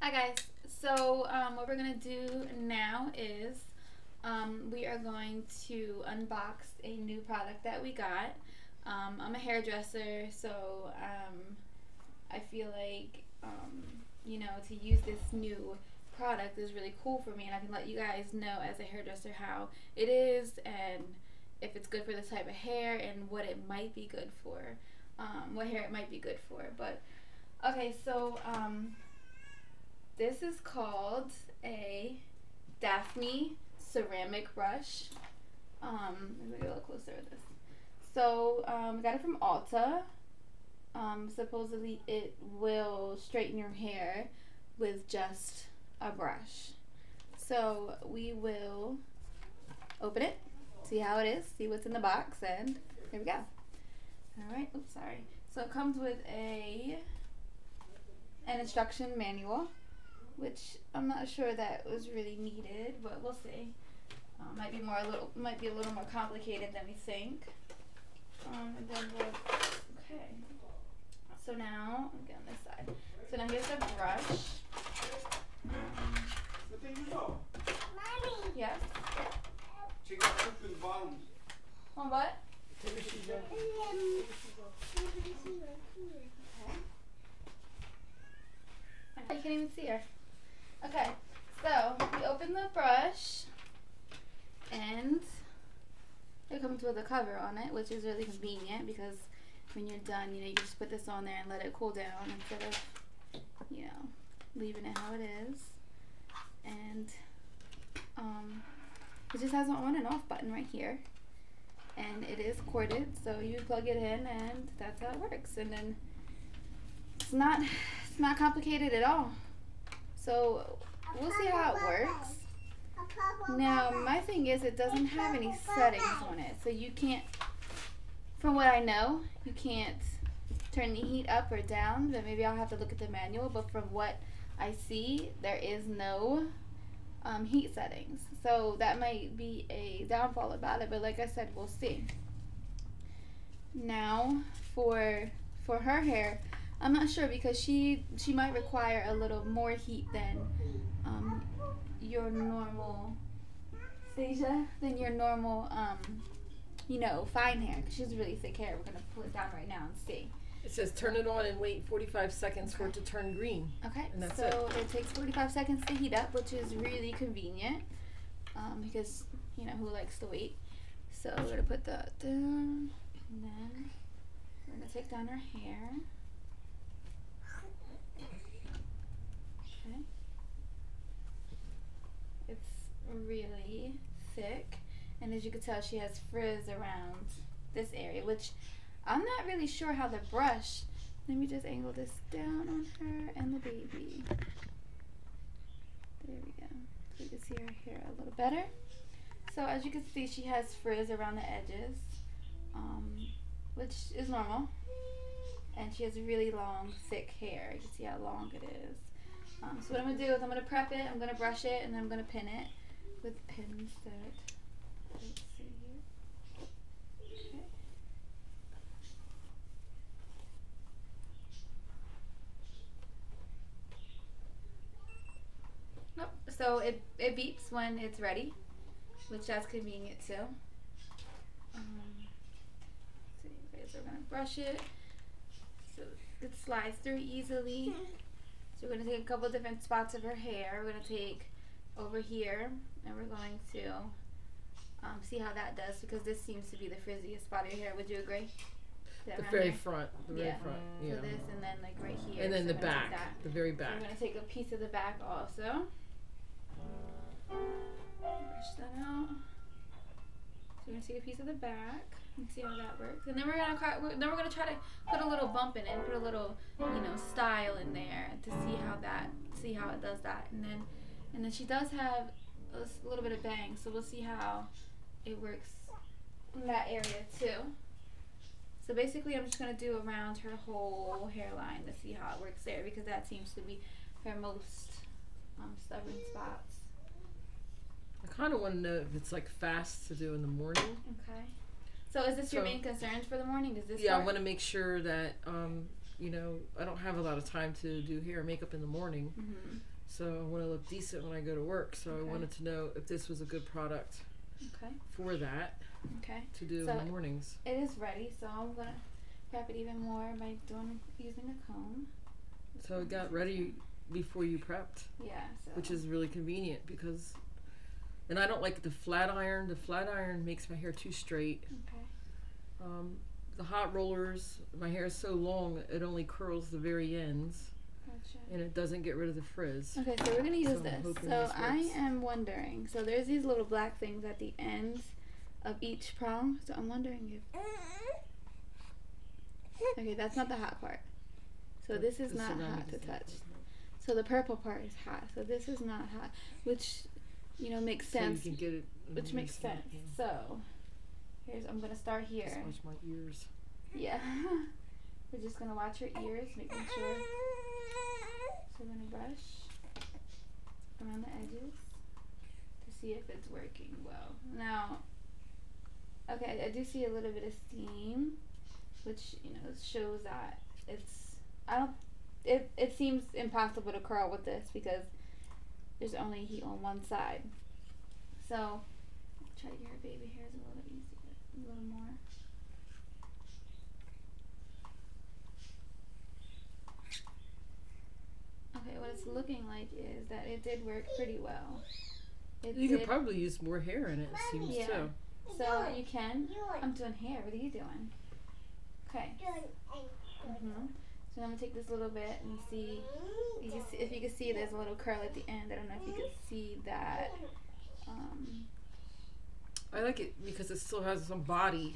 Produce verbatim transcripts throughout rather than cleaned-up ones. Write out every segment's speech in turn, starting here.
Hi guys, so um, what we're going to do now is um, we are going to unbox a new product that we got. Um, I'm a hairdresser, so um, I feel like, um, you know, to use this new product is really cool for me, and I can let you guys know as a hairdresser how it is and if it's good for this type of hair and what it might be good for, um, what hair it might be good for. But okay, so um, this is called a Daphne ceramic brush. Um, let me get a little closer with this. So um, I got it from Ulta. Um, supposedly it will straighten your hair with just a brush. So we will open it, see how it is, see what's in the box, and here we go. Alright, oops, sorry. So it comes with a an instruction manual, which I'm not sure that was really needed, but we'll see. Uh, might be more a little, might be a little more complicated than we think. Um, and then we'll, okay. So now, get on this side. So now here's the brush. Um, yes. On what? I can't even see her. Okay, so we open the brush, and it comes with a cover on it, which is really convenient because when you're done, you know, you can just put this on there and let it cool down instead of, you know, leaving it how it is. And um, it just has an on and off button right here, and it is corded, so you plug it in, and that's how it works. And then it's not, it's not complicated at all. So we'll see how it works. Now, my thing is it doesn't have any settings on it, so you can't, from what I know, you can't turn the heat up or down, but maybe I'll have to look at the manual. But from what I see, there is no um, heat settings, so that might be a downfall about it, but like I said, we'll see. Now, for for her hair, I'm not sure because she she might require a little more heat than um, your normal Stasia, than your normal um, you know, fine hair, because she's really thick hair. We're gonna pull it down right now and see. It says turn it on and wait forty-five seconds okay. for it to turn green. Okay, and that's so it. it takes forty-five seconds to heat up, which is really convenient um, because, you know, who likes to wait. So we're gonna put that down, and then we're gonna take down her hair. Okay, it's really thick, and as you can tell, she has frizz around this area, which I'm not really sure how the brush. Let me just angle this down on her and the baby. There we go. So you can see her hair a little better. So as you can see, she has frizz around the edges, um, which is normal. And she has really long, thick hair. You can see how long it is. Um, so what I'm going to do is I'm going to prep it, I'm going to brush it, and then I'm going to pin it with pins that, let's see here. Okay. Nope. So it, it beeps when it's ready, which that's convenient too. Um, so, okay, so we're going to brush it so it slides through easily. So we're going to take a couple different spots of her hair. We're going to take over here, and we're going to um, see how that does, because this seems to be the frizziest spot of your hair. Would you agree? The very here? front, the very yeah. front, yeah. So this, and then like right here. And then so the back, the very back. So we're going to take a piece of the back also. Brush that out. So we're going to take a piece of the back and see how that works. And then we're going to then we're going to try to put a little bump in it, put a little, you know, style in there to see how that, see how it does that. And then and then she does have a little bit of bang, so we'll see how it works in that area too. So basically I'm just going to do around her whole hairline to see how it works there, because that seems to be her most um, stubborn spots. I kind of want to know if it's like fast to do in the morning. Okay. So is this so, your main concerns for the morning? Is this Yeah, part? I want to make sure that, um, you know, I don't have a lot of time to do hair and makeup in the morning. Mm-hmm. So I want to look decent when I go to work. So Okay. I wanted to know if this was a good product Okay. for that Okay. to do So in the mornings. it is ready, so I'm gonna prep it even more by doing using a comb. So it got ready before you prepped, Yeah. So. which is really convenient because, and I don't like the flat iron. The flat iron makes my hair too straight. Okay. Um, the hot rollers, my hair is so long, it only curls the very ends, Gotcha. and it doesn't get rid of the frizz. Okay, so we're gonna use So I'm this. hoping So this I works. am wondering. So there's these little black things at the ends of each prong. So I'm wondering if. Okay, that's not the hot part. So this is not ceramic hot to is not- touch. So the purple part is hot. So this is not hot, which, you know, makes sense. So you can get it. Which makes sense. So here's I'm gonna start here. Just watch my ears. Yeah. We're just gonna watch your ears, making sure. So we're gonna brush around the edges to see if it's working well. Now, okay, I do see a little bit of steam, which, you know, shows that it's, I don't, it, it seems impossible to curl with this because there's only heat on one side. So, try to get her baby hairs a little easier, a little more. Okay, what it's looking like is that it did work pretty well. It You did, could probably use more hair in it, it seems Yeah. too. so you can. I'm doing hair. What are you doing? Okay. Mhm. So I'm gonna take this little bit and see. You can see if you can see there's a little curl at the end. I don't know if you can see that. Um, I like it because it still has some body.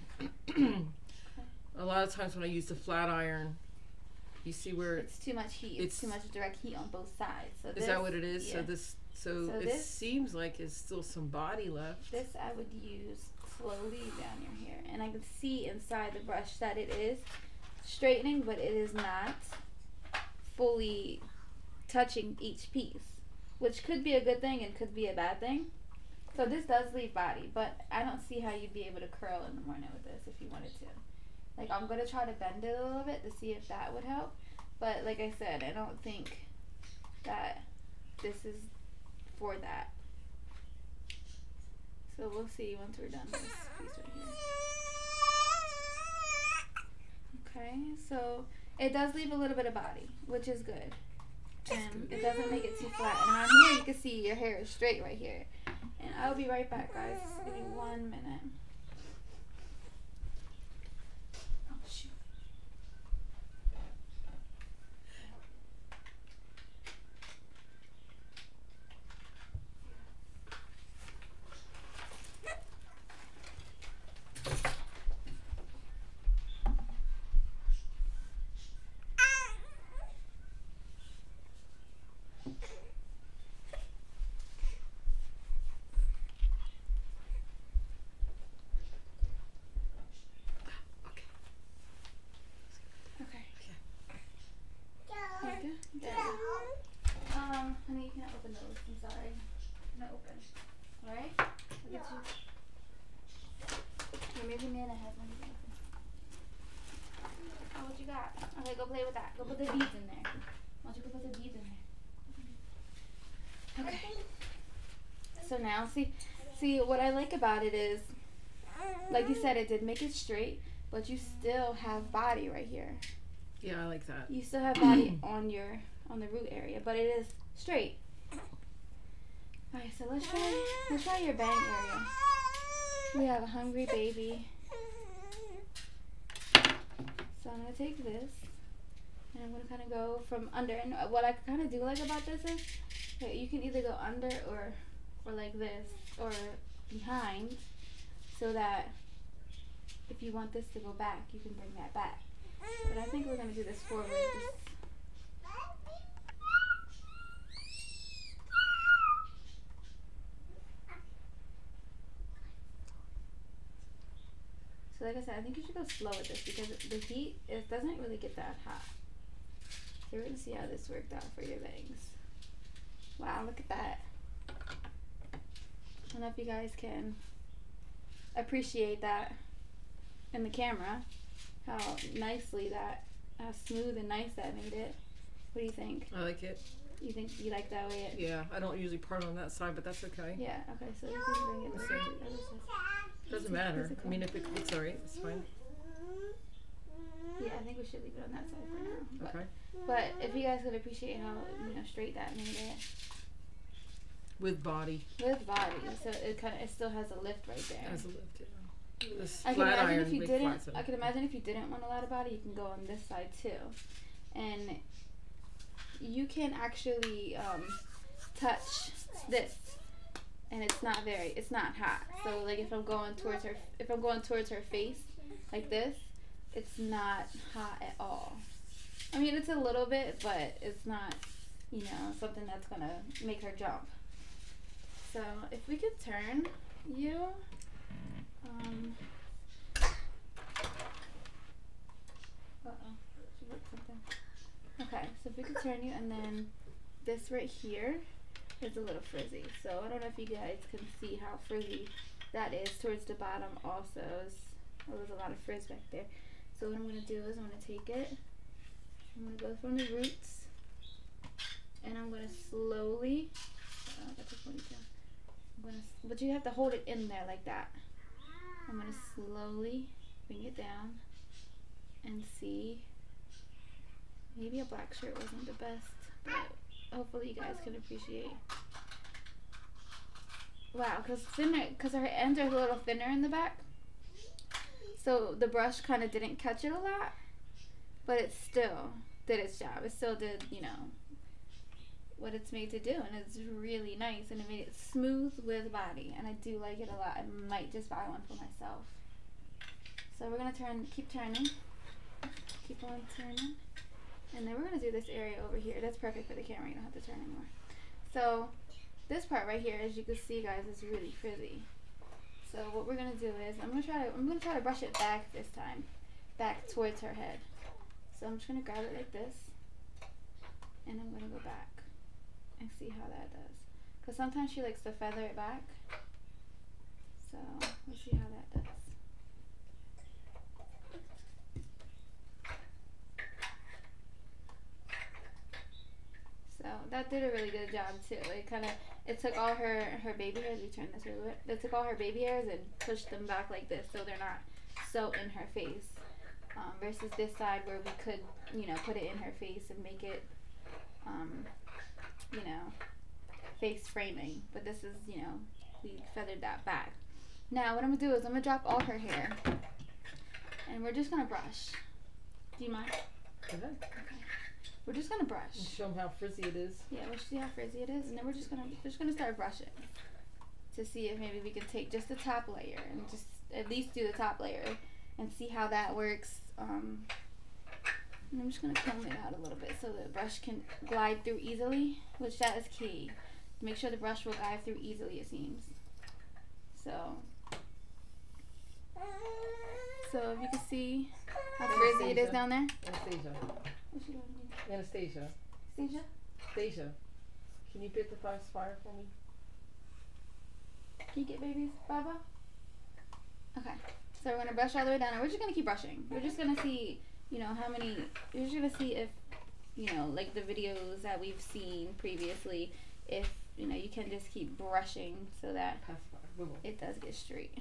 A lot of times when I use the flat iron, you see where it's too much heat. It's, It's- too much direct heat on both sides. So is this, that what it is? So yeah. this so, So it this- seems like it's still some body left. This I would use slowly down your hair, and I can see inside the brush that it is straightening, but it is not fully touching each piece, which could be a good thing and could be a bad thing. So this does leave body, but I don't see how you'd be able to curl in the morning with this if you wanted to. Like, I'm gonna try to bend it a little bit to see if that would help, but like I said, I don't think that this is for that. So we'll see once we're done with this piece right here. Okay, so it does leave a little bit of body, which is good. And it doesn't make it too flat. And on here you can see your hair is straight right here. And I'll be right back, guys. Just give me one minute. Oh, shoot. Okay. There you go. There. Um, honey, you can't open those. I'm sorry. Not open. Alright? I'll get you. Here, maybe Nana has one you can open. Oh, what you got? Okay, go play with that. Go put the beads in there. Why don't you go put the beads in there? Okay. So now, see, see, what I like about it is, like you said, it did make it straight, but you still have body right here. Yeah, I like that. You still have body on your on the root area, but it is straight. Alright, so let's try let's try your bang area. We have a hungry baby. So I'm gonna take this and I'm gonna kind of go from under. And what I kind of do like about this is that you can either go under or or like this or behind, so that if you want this to go back, you can bring that back. But I think we're gonna do this forward. Just so like I said, I think you should go slow with this because the heat, it doesn't really get that hot. So we're gonna see how this worked out for your bangs. Wow, look at that. I don't know if you guys can appreciate that in the camera, how nicely that, how smooth and nice that made it. What do you think? I like it. You think you like that way? It, Yeah, I don't usually part on that side, but that's okay. yeah. Okay. So you can bring it. Let's over see. to the other side. Doesn't matter. I mean, if it, it's alright, it's fine. Yeah, I think we should leave it on that side for now. But, Okay. but if you guys could appreciate how you know straight that made it With body. with body, so it kind of it still has a lift right there. As a lift, yeah. This I can flat imagine iron, if you big didn't. flat side. I can imagine if you didn't want a lot of body, you can go on this side too, and you can actually um, touch this, and it's not very. It's not hot. So like if I'm going towards her, if I'm going towards her face, like this, it's not hot at all. I mean, it's a little bit, but it's not, you know, something that's gonna make her jump. So if we could turn you. Um, uh-oh, she wrote something. Okay, so if we could turn you, and then this right here is a little frizzy. So I don't know if you guys can see how frizzy that is towards the bottom also. It's, there was a lot of frizz back there. So what I'm going to do is I'm going to take it, I'm going to go from the roots, and I'm going to slowly, uh, I got this ponytail. I'm gonna, but you have to hold it in there like that. I'm going to slowly bring it down and see. Maybe a black shirt wasn't the best, but hopefully you guys can appreciate. Wow, because thinner, because her ends are a little thinner in the back. So the brush kind of didn't catch it a lot, but it still did its job. It still did, you know, what it's made to do, and it's really nice, and it made it smooth with body, and I do like it a lot. I might just buy one for myself. So we're gonna turn, keep turning, keep on turning, and then we're gonna do this area over here. That's perfect for the camera. You don't have to turn anymore. So this part right here, as you can see, guys, is really frizzy. So what we're gonna do is I'm gonna try to I'm gonna try to brush it back this time, back towards her head. So I'm just gonna grab it like this, and I'm gonna go back and see how that does. Cause sometimes she likes to feather it back. So let's see how that does. So that did a really good job too. It kind of it took all her her baby hairs. We turn this a little bit. It took all her baby hairs and pushed them back like this, so they're not so in her face. Um, versus this side where we could, you know, put it in her face and make it, um, you know, face framing. But this is, you know, we feathered that back. Now what I'm gonna do is I'm gonna drop all her hair, and we're just gonna brush. Do you mind? Go ahead. Okay. We're just gonna brush. And show them how frizzy it is. Yeah, we'll see how frizzy it is, and then we're just gonna we're just gonna start brushing to see if maybe we can take just the top layer and just at least do the top layer and see how that works. Um, and I'm just gonna comb it out a little bit so the brush can glide through easily, which that is key. Make sure the brush will glide through easily. It seems. So, so if you can see how frizzy it is down there. Anastasia. What's she doing to me? Anastasia. Anastasia? Anastasia. Can you bit the fast fire for me? Can you get babies, Baba? Okay. So we're gonna brush all the way down, and we're just gonna keep brushing. We're just gonna see, you know, how many. We're just gonna see if, you know, like the videos that we've seen previously, if you know, you can just keep brushing so that it does get straight.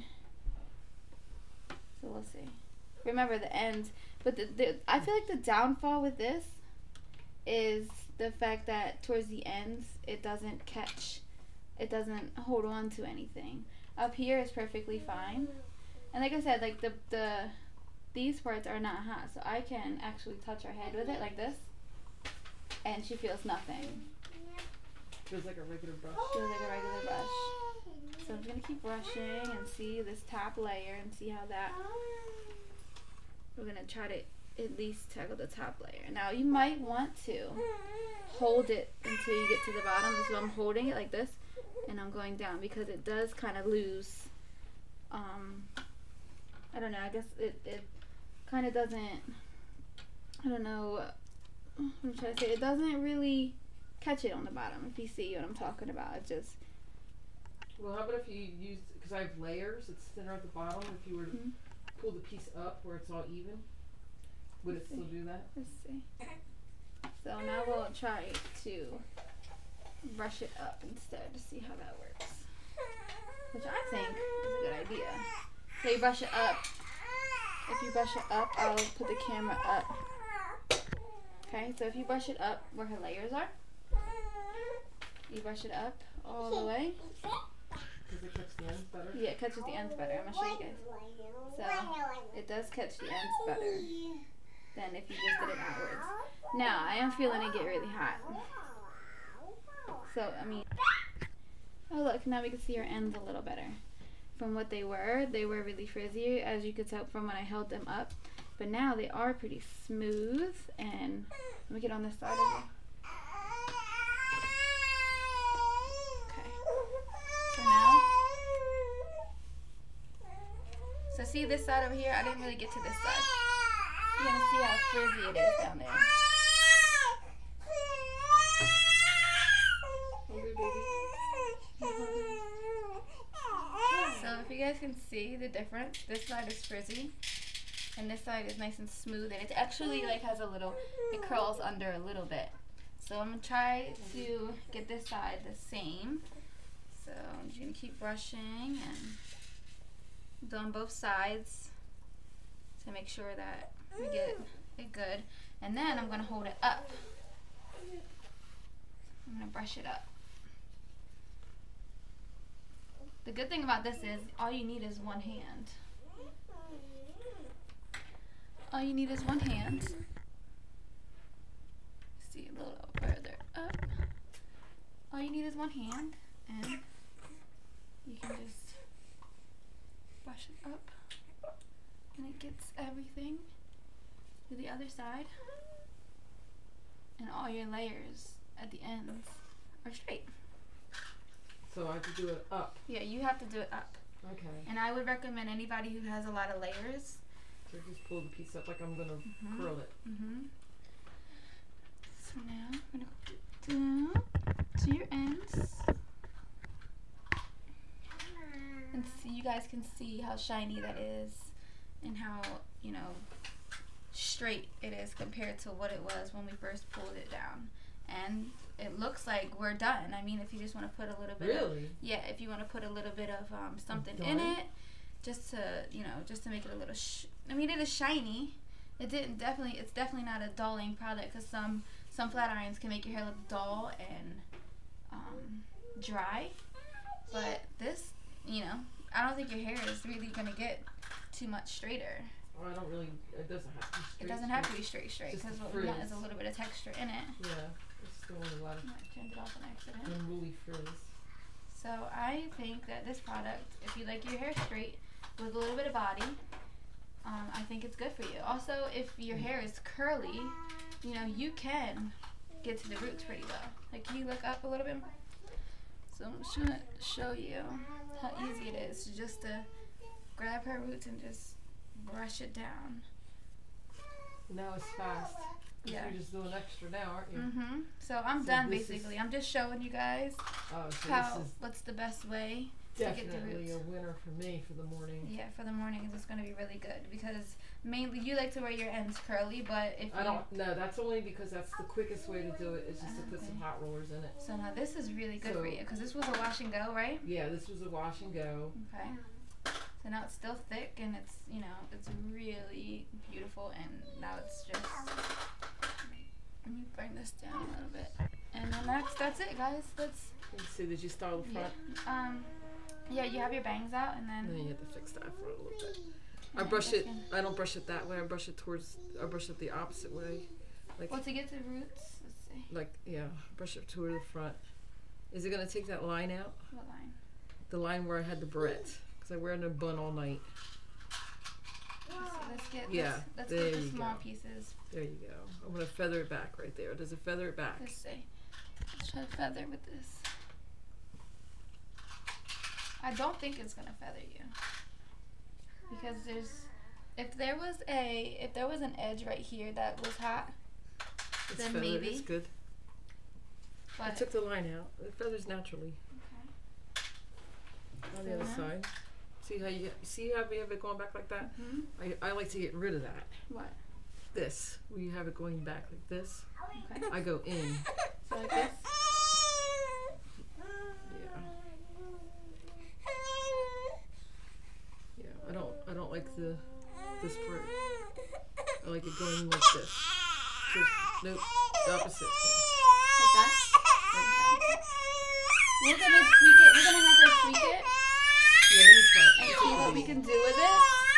So we'll see. Remember the ends, but the, the I feel like the downfall with this is the fact that towards the ends it doesn't catch, it doesn't hold on to anything. Up here is perfectly fine. And like I said, like the the these parts are not hot, so I can actually touch her head with it like this, and she feels nothing. Feels like a regular brush. Feels like a regular brush. So I'm gonna keep brushing and see this top layer and see how that. We're gonna try to at least tackle the top layer. Now you might want to hold it until you get to the bottom. So I'm holding it like this, and I'm going down because it does kind of lose. Um, I don't know, I guess it, it kind of doesn't, I don't know, what I'm trying to say, it doesn't really catch it on the bottom, if you see what I'm talking about. It just, well, how about if you use, because I have layers, it's thinner at the bottom, if you were to mm-hmm. pull the piece up where it's all even, would Let's it still see. do that? Let's see. So now we'll try to brush it up instead to see how that works. Which I think is a good idea. So you brush it up. If you brush it up, I'll put the camera up. Okay, so if you brush it up where her layers are, you brush it up all the way. Does it catch the ends better? Yeah, it catches the ends better. I'm going to show you guys. So, it does catch the ends better than if you just did it outwards. Now, I am feeling it get really hot. So, I mean, oh look, now we can see our ends a little better. From what they were, they were really frizzy, as you could tell from when I held them up. But now they are pretty smooth, and let me get on this side of it. Okay. So now, so see this side over here? I didn't really get to this side. You're gonna see how frizzy it is down there. So if you guys can see the difference, this side is frizzy and this side is nice and smooth, and it actually like has a little, it curls under a little bit. So I'm gonna try to get this side the same. So I'm just gonna keep brushing and do on both sides to make sure that we get it good. And then I'm gonna hold it up. I'm gonna brush it up. The good thing about this is all you need is one hand. All you need is one hand. See a little further up. All you need is one hand, and you can just brush it up, and it gets everything to the other side, and all your layers at the ends are straight. So I have to do it up. Yeah, you have to do it up. Okay. And I would recommend anybody who has a lot of layers. So just pull the piece up like I'm gonna Mm-hmm. curl it. Mm-hmm. So now I'm gonna go down to your ends, and see, you guys can see how shiny that is, and how, you know, straight it is compared to what it was when we first pulled it down. And it looks like we're done. I mean, if you just want to put a little bit Really? of, yeah, if you want to put a little bit of um, something Done? in it, just to, you know, just to make it a little, sh I mean, it is shiny. It didn't definitely, it's definitely not a dulling product, because some, some flat irons can make your hair look dull and um, dry. But this, you know, I don't think your hair is really going to get too much straighter. Well, I don't really, it doesn't have to be straight. It doesn't have to be straight, straight, Just because the what we want frizz. is a little bit of texture in it. Yeah, it's still a lot of I turned it off on accident. unruly frizz. So I think that this product, if you like your hair straight with a little bit of body, um, I think it's good for you. Also, if your hair is curly, you know, you can get to the roots pretty well. Like, can you look up a little bit more? So I'm just trying to show you how easy it is to just to grab her roots and just brush it down. Now it's fast. 'Cause Yeah. You're just doing extra now, aren't you? Mm-hmm. So I'm So done, this is- basically. I'm just showing you guys Oh, so how, this is what's the best way to get the definitely roots. a winner for me for the morning. Yeah, for the mornings it's going to be really good, because mainly you like to wear your ends curly, but if I you, don't, no, that's only because that's the quickest way to do it, is just to put Okay. some hot rollers in it. so now this is really good for So- you, because this was a wash and go, right? Yeah, this was a wash and go. Okay. So now it's still thick, and it's, you know, it's really beautiful, and now it's just, let me bring this down a little bit. And then that's, that's it, guys. That's, Let's see, did you style the yeah. front? Um, yeah, you have your bangs out, and then, And then you have to fix that for a little bit. I Yeah, brush that's it, good. I don't brush it that way, I brush it towards, I brush it the opposite way. Like, well, to get to the roots, let's see, like, yeah, brush it toward the front. Is it gonna take that line out? what line? The line where I had the barrette, because I wear it in a bun all night. Let's, see, let's get, Yeah, let's, let's there get the you small go. pieces. There you go. I'm gonna feather it back right there. Does it feather it back? Let's see. Let's try to feather with this. I don't think it's gonna feather you, because there's, if there was a, if there was an edge right here that was hot, It's Then feathered, maybe. it's good. I but took the line out. It feathers naturally. okay. On the other So now- side. See how you see how we have it going back like that? Hmm. I, I like to get rid of that. What? This. Where you have it going back like this. Okay. I go in. So like this. like the the spray. I like it going like this. Just, nope, the opposite. Like that? Okay. We're gonna tweak it. We're gonna have her tweak it Yeah, let me try it. and see what we can do with it.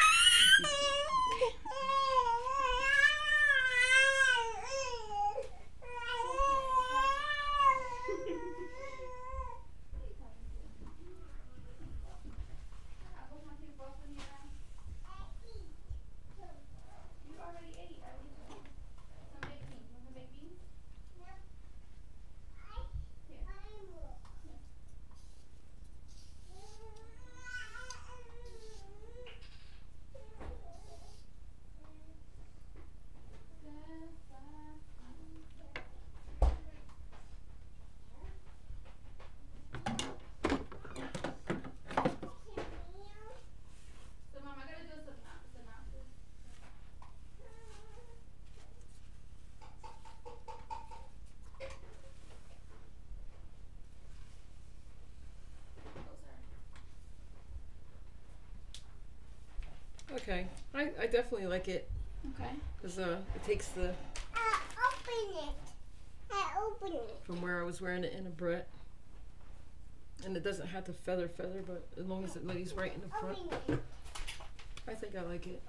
Okay, I, I definitely like it Okay. because uh, it takes the I open it. I open it. from where I was wearing it in a Brett, and it doesn't have to feather feather, but as long as it lays right in the front, Open it. I think I like it.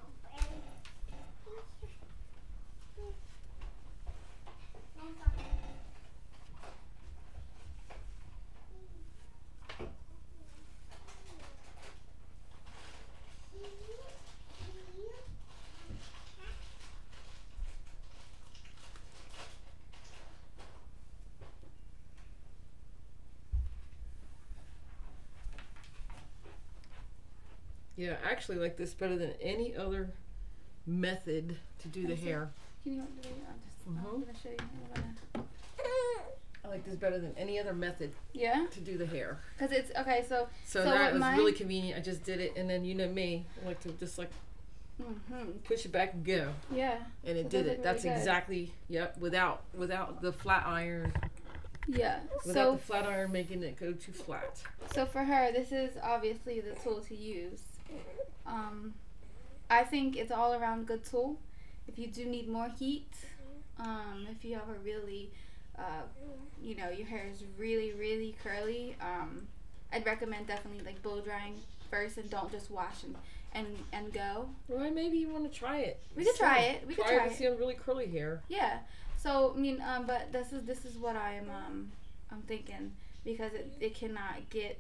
Yeah, I actually like this better than any other method to do the I see. hair. Can you hold the video? I'm just I'm Mhm. gonna show you. I'm gonna- I like this better than any other method Yeah, to do the hair. because it's okay. So So, So that what was mine- really convenient. I just did it, and then you know me, I like to just like hmm push it back and go, yeah, and it So did those it. are That's really good. exactly yep. Without without the flat iron, yeah. without So the flat iron making it go too flat. So for her, this is obviously the tool to use. Um, I think it's all around good tool. If you do need more heat, um, if you have a really, uh, you know, your hair is really, really curly, um, I'd recommend definitely like blow drying first and don't just wash and, and, and go. Well, maybe you want to try it. We could See. try it. We could try try it. it. See on really curly hair. Yeah. So I mean, um, but this is this is what I'm um I'm thinking because it it cannot get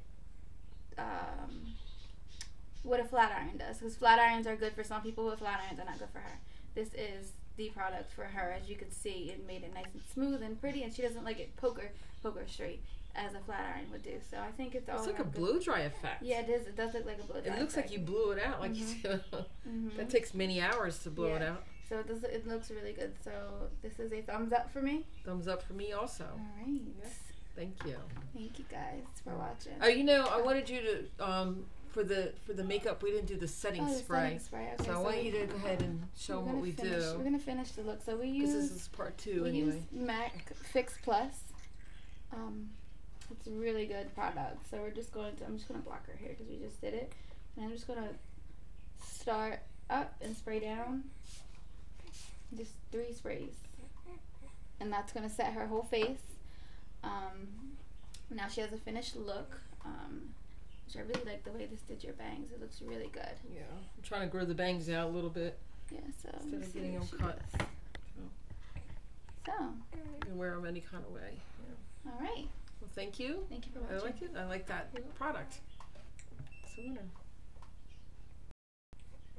um what a flat iron does because flat irons are good for some people, but flat irons are not good for her. This is the product for her. As you could see, it made it nice and smooth and pretty, and she doesn't like it poker poker straight as a flat iron would do. So I think it's all It's like a around good. blow dry effect. Yeah, it is. It does look like a blow dry. It looks like you blew it out. Like Mhm. you Mm-hmm. that takes many hours to blow it Yeah. out. So it, does, it looks really good. So this is a thumbs up for me. Thumbs up for me also. All right. Yeah. Thank you. Thank you guys for watching. Oh, you know, I wanted you to um for the for the makeup. We didn't do the setting Oh, the spray, setting spray. Okay, so I want we- you to go ahead and show we're them what gonna we finish, We're do. gonna finish the look. So we Because use this is part two we anyway. use MAC Fix Plus. Um, it's a really good product. So we're just going to. I'm just gonna block her hair because we just did it, and I'm just gonna start up and spray down. Just three sprays, and that's gonna set her whole face. Um, now she has a finished look. Um, which I really like the way this did your bangs. It looks really good. Yeah, I'm trying to grow the bangs out a little bit Yeah. So let instead me of see getting what them she cut. does. So, You can wear them any kind of way. Yeah. all right. Well, thank you. Thank you for I watching. like it. I like that product. It's a winner.